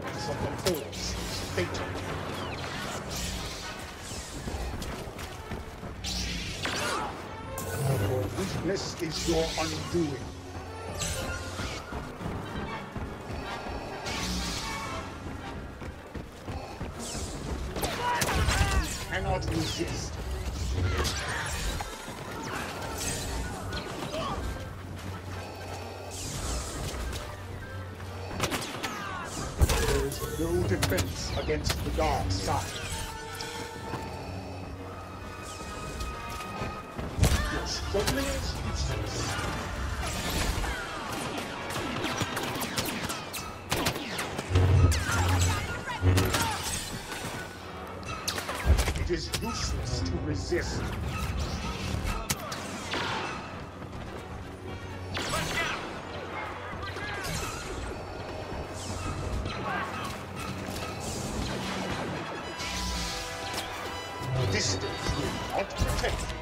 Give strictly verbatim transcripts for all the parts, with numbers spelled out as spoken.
weakness of the Force is fatal. Your weakness is your undoing. You cannot resist. There is no defense against the dark side. Your struggling is useless. It is useless to resist. Distance will not protect you.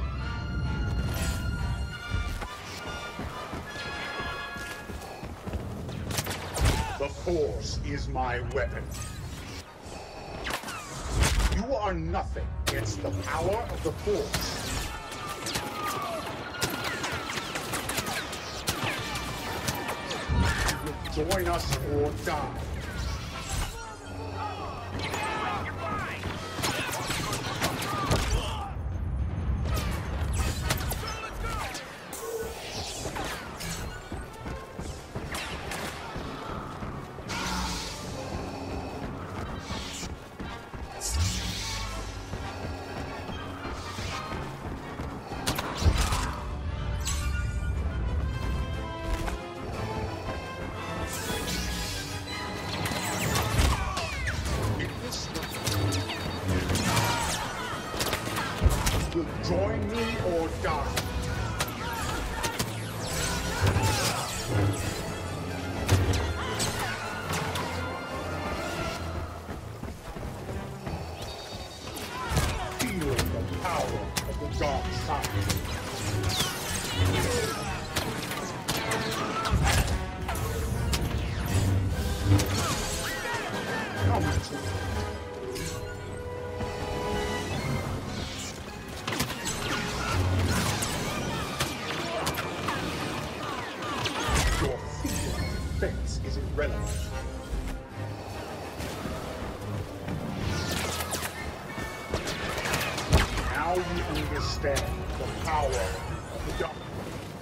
The Force is my weapon. You are nothing against the power of the Force. You will join us or die. Join me or die. Feel the power of the dark side. Come to me. Defense is irrelevant. Now you understand the power of the dark.